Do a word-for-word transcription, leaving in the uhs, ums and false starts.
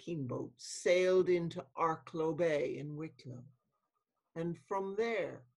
fishing boat sailed into Arklow Bay in Wicklow. And from there,